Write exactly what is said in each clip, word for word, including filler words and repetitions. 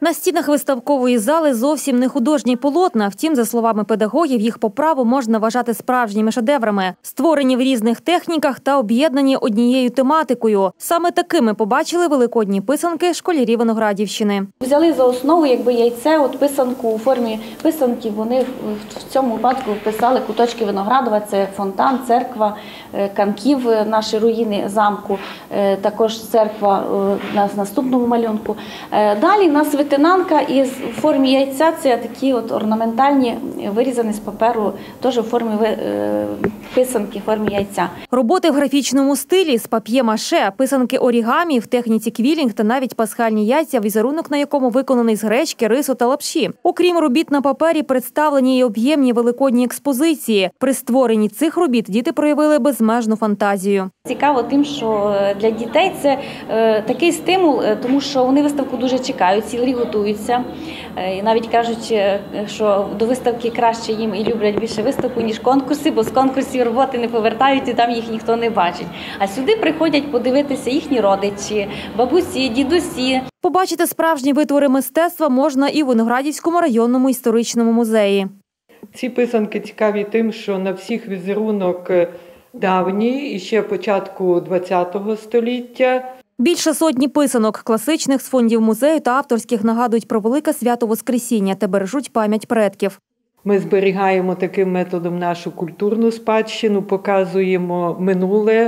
На стінах виставкової зали зовсім не художні полотна. Втім, за словами педагогів, їх по праву можна вважати справжніми шедеврами. Створені в різних техніках та об'єднані однією тематикою. Саме такими побачили великодні писанки школярі Виноградівщини. Взяли за основу якби яйце, от писанку у формі писанки. Вони в цьому випадку писали куточки Виноградова. Це фонтан, церква, Камків, наші руїни замку, також церква на наступному малюнку. Далі в нас витинанка із в формі яйця, це такі от орнаментальні, вирізані з паперу, теж у формі писанки, в формі яйця. Роботи в графічному стилі, з пап'є-маше, писанки орігамі, в техніці квілінг та навіть пасхальні яйця, візерунок на якому виконаний з гречки, рису та лапші. Окрім робіт на папері, представлені й об'ємні великодні експозиції. При створенні цих робіт діти проявили безмежну фантазію. Цікаво тим, що для дітей це е, такий стимул, тому що вони виставку дуже чекають, цілий рік готуються. Е, і навіть кажуть, що до виставки краще їм і люблять більше виставку, ніж конкурси, бо з конкурсів роботи не повертають і там їх ніхто не бачить. А сюди приходять подивитися їхні родичі, бабусі, дідусі. Побачити справжні витвори мистецтва можна і в Виноградівському районному історичному музеї. Ці писанки цікаві тим, що на всіх візерунок давній, і ще початку ХХ століття. Більше сотні писанок класичних з фондів музею та авторських нагадують про велике свято Воскресіння та бережуть пам'ять предків. Ми зберігаємо таким методом нашу культурну спадщину, показуємо минуле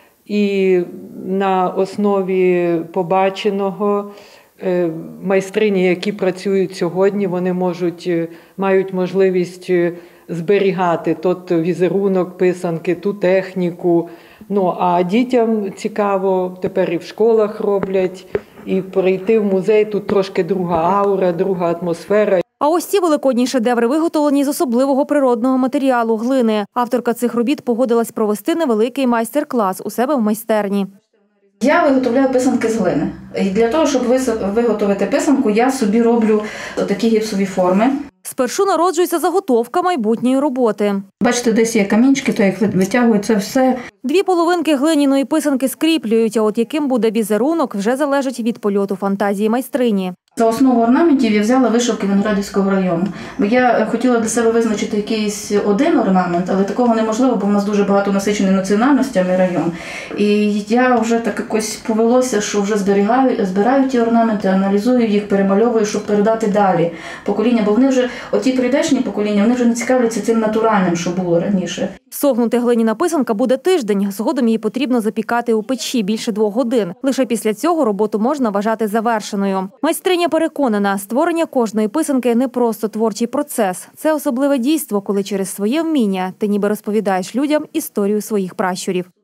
і на основі побаченого майстрині, які працюють сьогодні, вони можуть, мають можливість зберігати тут візерунок писанки, ту техніку. Ну, а дітям цікаво, тепер і в школах роблять, і прийти в музей, тут трошки друга аура, друга атмосфера. А ось ці великодні шедеври виготовлені з особливого природного матеріалу – глини. Авторка цих робіт погодилась провести невеликий майстер-клас у себе в майстерні. Я виготовляю писанки з глини. І для того, щоб виготовити писанку, я собі роблю такі гіпсові форми. Спершу народжується заготовка майбутньої роботи. Бачите, десь є камінчики, то їх витягують, це все. Дві половинки глиняної писанки скріплюють, а от яким буде візерунок, вже залежить від польоту фантазії майстрині. За основу орнаментів я взяла вишивки Виноградівського району. Бо я хотіла для себе визначити якийсь один орнамент, але такого неможливо, бо в нас дуже багато насичений національностями район. І я вже так якось повелося, що вже зберігаю, збираю ті орнаменти, аналізую їх, перемальовую, щоб передати далі покоління. Бо вони вже, оті прийдешні покоління, вони вже не цікавляться цим натуральним, що було раніше. Сохнути глиняна писанка буде тиждень. Згодом її потрібно запікати у печі більше двох годин. Лише після цього роботу можна вважати завершеною. Майстриня переконана, створення кожної писанки – не просто творчий процес. Це особливе дійство, коли через своє вміння ти ніби розповідаєш людям історію своїх пращурів.